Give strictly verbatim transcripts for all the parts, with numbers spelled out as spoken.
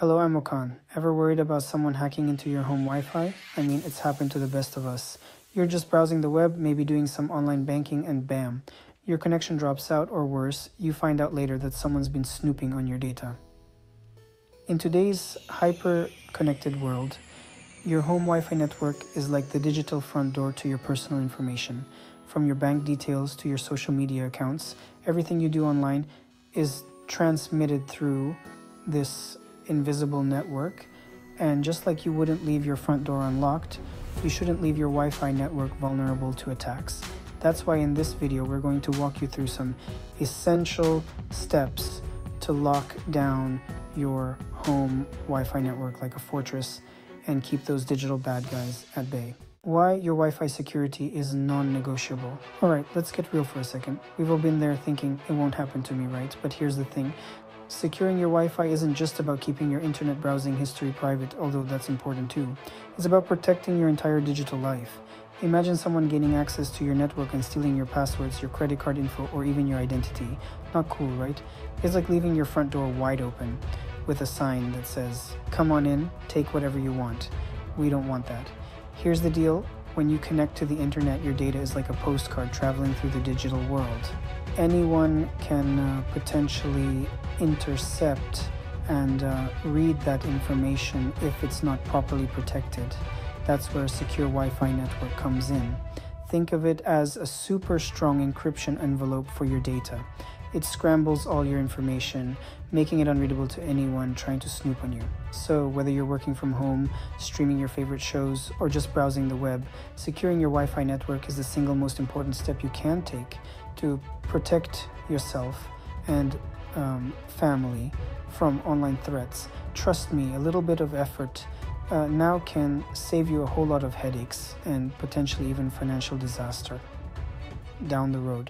Hello, I'm Okan. Ever worried about someone hacking into your home Wi-Fi? I mean, it's happened to the best of us. You're just browsing the web, maybe doing some online banking, and bam, your connection drops out, or worse, you find out later that someone's been snooping on your data. In today's hyper-connected world, your home Wi-Fi network is like the digital front door to your personal information. From your bank details to your social media accounts, everything you do online is transmitted through this invisible network. And just like you wouldn't leave your front door unlocked, you shouldn't leave your Wi-Fi network vulnerable to attacks. That's why in this video we're going to walk you through some essential steps to lock down your home Wi-Fi network like a fortress and keep those digital bad guys at bay. Why your Wi-Fi security is non-negotiable. Alright, let's get real for a second. We've all been there thinking it won't happen to me, right? But here's the thing. Securing your Wi-Fi isn't just about keeping your internet browsing history private, although that's important too. It's about protecting your entire digital life. Imagine someone gaining access to your network and stealing your passwords, your credit card info, or even your identity. Not cool, right? It's like leaving your front door wide open with a sign that says, "Come on in, take whatever you want." We don't want that. Here's the deal. When you connect to the internet, your data is like a postcard traveling through the digital world. Anyone can uh, potentially intercept and uh, read that information if it's not properly protected. That's where a secure Wi-Fi network comes in. Think of it as a super strong encryption envelope for your data. It scrambles all your information, making it unreadable to anyone trying to snoop on you. So whether you're working from home, streaming your favorite shows, or just browsing the web, securing your Wi-Fi network is the single most important step you can take to protect yourself and um, family from online threats. Trust me, a little bit of effort uh, now can save you a whole lot of headaches and potentially even financial disaster down the road.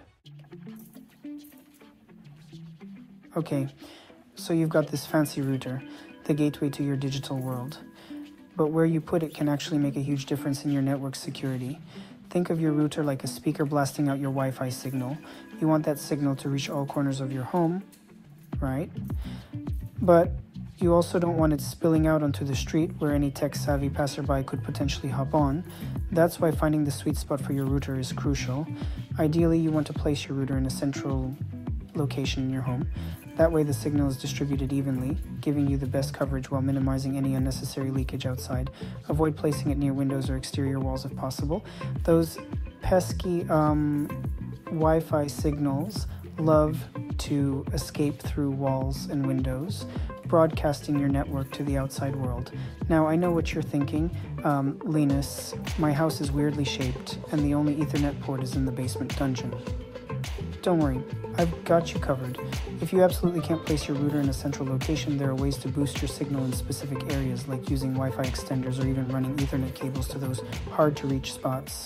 Okay, so you've got this fancy router, the gateway to your digital world. But where you put it can actually make a huge difference in your network security. Think of your router like a speaker blasting out your Wi-Fi signal. You want that signal to reach all corners of your home, right? But you also don't want it spilling out onto the street where any tech-savvy passerby could potentially hop on. That's why finding the sweet spot for your router is crucial. Ideally, you want to place your router in a central location in your home. That way the signal is distributed evenly, giving you the best coverage while minimizing any unnecessary leakage outside. Avoid placing it near windows or exterior walls if possible. Those pesky um, Wi-Fi signals love to escape through walls and windows, broadcasting your network to the outside world. Now, I know what you're thinking. Um, Linus, my house is weirdly shaped, and the only Ethernet port is in the basement dungeon. Don't worry, I've got you covered. If you absolutely can't place your router in a central location, there are ways to boost your signal in specific areas, like using Wi-Fi extenders or even running Ethernet cables to those hard-to-reach spots.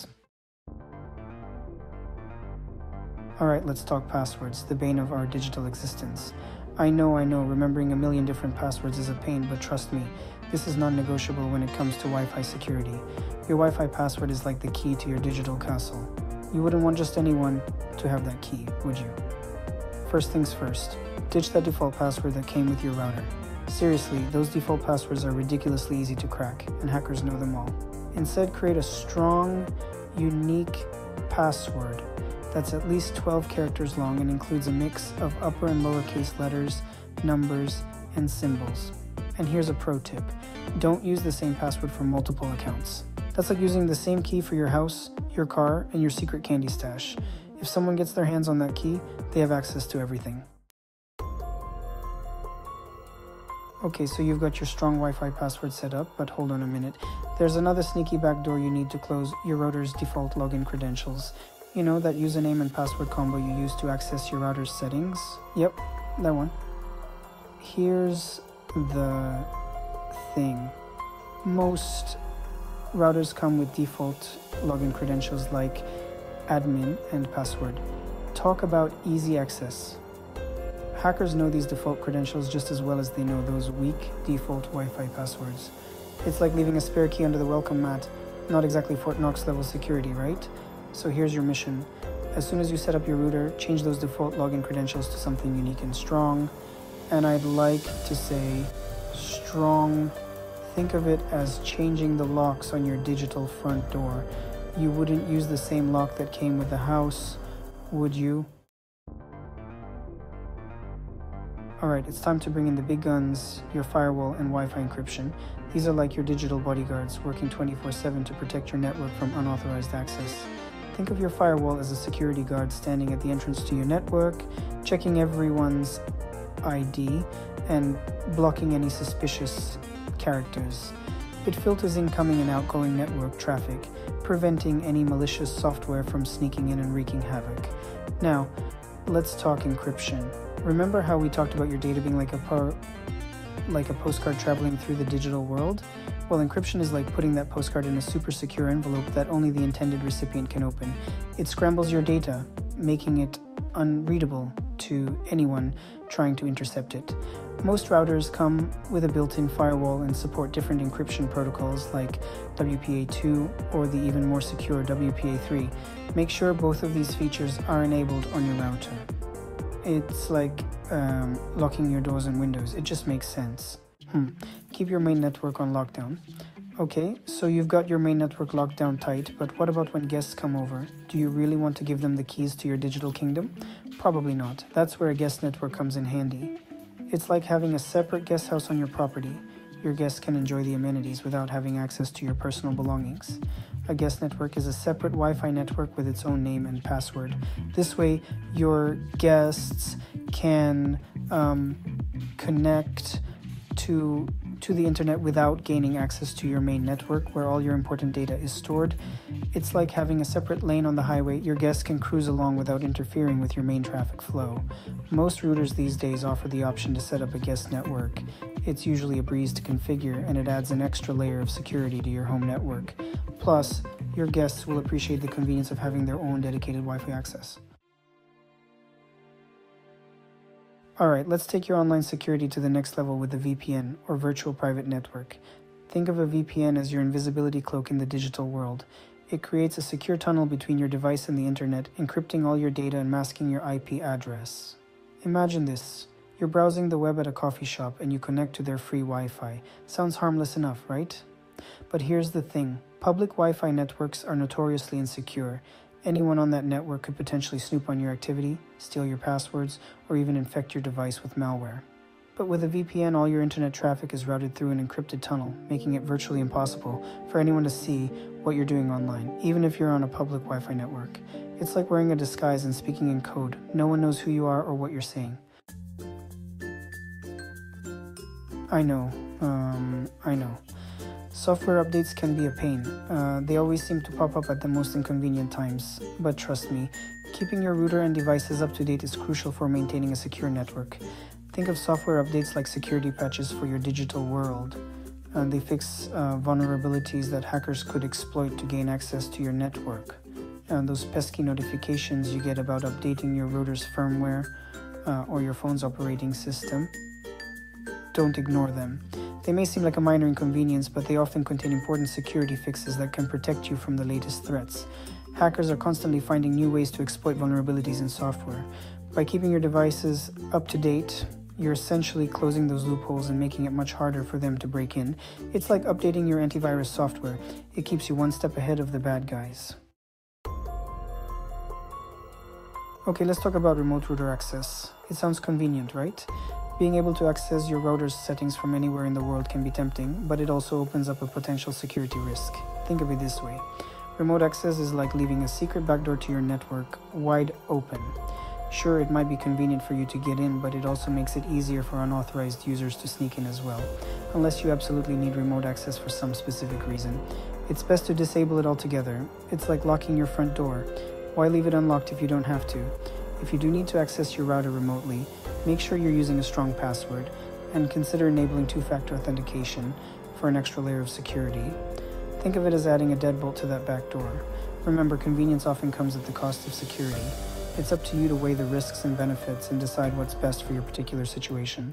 Alright, let's talk passwords, the bane of our digital existence. I know, I know, remembering a million different passwords is a pain, but trust me, this is non-negotiable when it comes to Wi-Fi security. Your Wi-Fi password is like the key to your digital castle. You wouldn't want just anyone to have that key, would you? First things first, ditch that default password that came with your router. Seriously, those default passwords are ridiculously easy to crack, and hackers know them all. Instead, create a strong, unique password that's at least twelve characters long and includes a mix of upper and lowercase letters, numbers, and symbols. And here's a pro tip. Don't use the same password for multiple accounts. That's like using the same key for your house, your car, and your secret candy stash. If someone gets their hands on that key, they have access to everything. Okay, so you've got your strong Wi-Fi password set up, but hold on a minute. There's another sneaky backdoor you need to close your router's default login credentials. You know, that username and password combo you use to access your router's settings? Yep, that one. Here's the thing. Most routers come with default login credentials like admin and password. Talk about easy access. Hackers know these default credentials just as well as they know those weak default Wi-Fi passwords. It's like leaving a spare key under the welcome mat. Not exactly Fort Knox level security, right? So here's your mission. As soon as you set up your router, change those default login credentials to something unique and strong. And I'd like to say strong. Think of it as changing the locks on your digital front door. You wouldn't use the same lock that came with the house, would you? Alright, it's time to bring in the big guns, your firewall and Wi-Fi encryption. These are like your digital bodyguards, working twenty-four seven to protect your network from unauthorized access. Think of your firewall as a security guard standing at the entrance to your network, checking everyone's I D and blocking any suspicious characters. It filters incoming and outgoing network traffic, preventing any malicious software from sneaking in and wreaking havoc. Now, let's talk encryption. Remember how we talked about your data being like a po like a postcard traveling through the digital world? Well, encryption is like putting that postcard in a super secure envelope that only the intended recipient can open. It scrambles your data, making it unreadable to anyone trying to intercept it. Most routers come with a built-in firewall and support different encryption protocols like W P A two or the even more secure W P A three. Make sure both of these features are enabled on your router. It's like um, locking your doors and windows. It just makes sense. Hmm. Keep your main network on lockdown. Okay, so you've got your main network locked down tight, but what about when guests come over? Do you really want to give them the keys to your digital kingdom? Probably not. That's where a guest network comes in handy. It's like having a separate guest house on your property. Your guests can enjoy the amenities without having access to your personal belongings. A guest network is a separate Wi-Fi network with its own name and password. This way, your guests can um, connect to to the internet without gaining access to your main network where all your important data is stored. It's like having a separate lane on the highway. Your guests can cruise along without interfering with your main traffic flow. Most routers these days offer the option to set up a guest network. It's usually a breeze to configure, and it adds an extra layer of security to your home network. Plus, your guests will appreciate the convenience of having their own dedicated Wi-Fi access. Alright, let's take your online security to the next level with the V P N, or Virtual Private Network. Think of a V P N as your invisibility cloak in the digital world. It creates a secure tunnel between your device and the internet, encrypting all your data and masking your I P address. Imagine this. You're browsing the web at a coffee shop and you connect to their free Wi-Fi. Sounds harmless enough, right? But here's the thing. Public Wi-Fi networks are notoriously insecure. Anyone on that network could potentially snoop on your activity, steal your passwords, or even infect your device with malware. But with a V P N, all your internet traffic is routed through an encrypted tunnel, making it virtually impossible for anyone to see what you're doing online, even if you're on a public Wi-Fi network. It's like wearing a disguise and speaking in code. No one knows who you are or what you're saying. I know, um, I know. Software updates can be a pain. Uh, they always seem to pop up at the most inconvenient times. But trust me, keeping your router and devices up to date is crucial for maintaining a secure network. Think of software updates like security patches for your digital world. Uh, they fix uh, vulnerabilities that hackers could exploit to gain access to your network. And those pesky notifications you get about updating your router's firmware uh, or your phone's operating system, don't ignore them. They may seem like a minor inconvenience, but they often contain important security fixes that can protect you from the latest threats. Hackers are constantly finding new ways to exploit vulnerabilities in software. By keeping your devices up to date, you're essentially closing those loopholes and making it much harder for them to break in. It's like updating your antivirus software. It keeps you one step ahead of the bad guys. Okay, let's talk about remote router access. It sounds convenient, right? Being able to access your router's settings from anywhere in the world can be tempting, but it also opens up a potential security risk. Think of it this way. Remote access is like leaving a secret backdoor to your network wide open. Sure, it might be convenient for you to get in, but it also makes it easier for unauthorized users to sneak in as well, unless you absolutely need remote access for some specific reason. It's best to disable it altogether. It's like locking your front door. Why leave it unlocked if you don't have to? If you do need to access your router remotely, make sure you're using a strong password, and consider enabling two-factor authentication for an extra layer of security. Think of it as adding a deadbolt to that back door. Remember, convenience often comes at the cost of security. It's up to you to weigh the risks and benefits and decide what's best for your particular situation.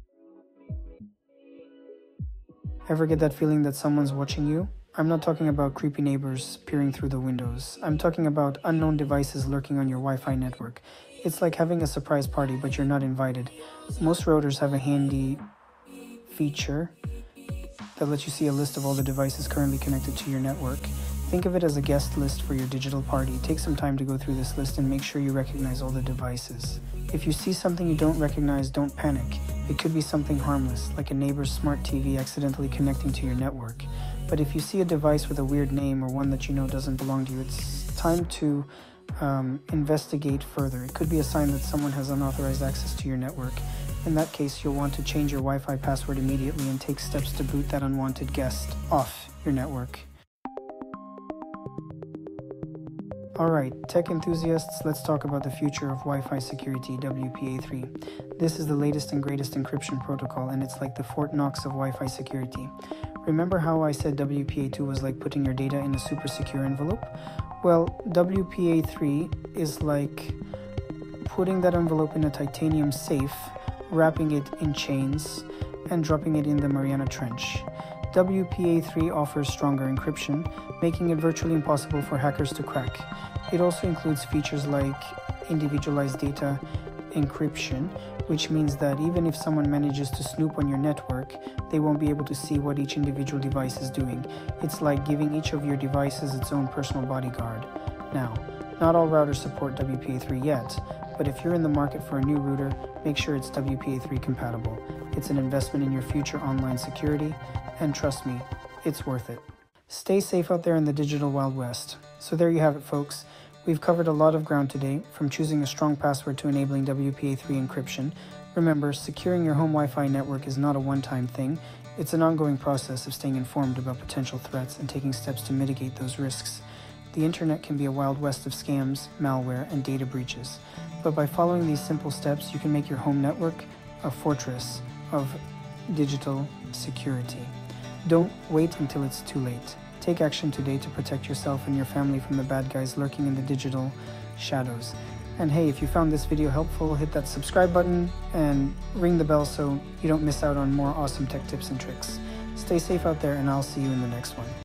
Ever get that feeling that someone's watching you? I'm not talking about creepy neighbors peering through the windows. I'm talking about unknown devices lurking on your Wi-Fi network. It's like having a surprise party, but you're not invited. Most routers have a handy feature that lets you see a list of all the devices currently connected to your network. Think of it as a guest list for your digital party. Take some time to go through this list and make sure you recognize all the devices. If you see something you don't recognize, don't panic. It could be something harmless, like a neighbor's smart T V accidentally connecting to your network. But if you see a device with a weird name or one that you know doesn't belong to you, it's time to um, investigate further. It could be a sign that someone has unauthorized access to your network. In that case, you'll want to change your Wi-Fi password immediately and take steps to boot that unwanted guest off your network. Alright, tech enthusiasts, let's talk about the future of Wi-Fi security, W P A three. This is the latest and greatest encryption protocol, and it's like the Fort Knox of Wi-Fi security. Remember how I said W P A two was like putting your data in a super secure envelope? Well, W P A three is like putting that envelope in a titanium safe, wrapping it in chains, and dropping it in the Mariana Trench. W P A three offers stronger encryption, making it virtually impossible for hackers to crack. It also includes features like individualized data encryption, which means that even if someone manages to snoop on your network, they won't be able to see what each individual device is doing. It's like giving each of your devices its own personal bodyguard. Now, not all routers support W P A three yet, but if you're in the market for a new router, make sure it's W P A three compatible. It's an investment in your future online security, and trust me, it's worth it. Stay safe out there in the digital Wild West. So there you have it, folks. We've covered a lot of ground today, from choosing a strong password to enabling W P A three encryption. Remember, securing your home Wi-Fi network is not a one-time thing. It's an ongoing process of staying informed about potential threats and taking steps to mitigate those risks. The internet can be a wild west of scams, malware, and data breaches. But by following these simple steps, you can make your home network a fortress of digital security. Don't wait until it's too late. Take action today to protect yourself and your family from the bad guys lurking in the digital shadows. And hey, if you found this video helpful, hit that subscribe button and ring the bell so you don't miss out on more awesome tech tips and tricks. Stay safe out there, and I'll see you in the next one.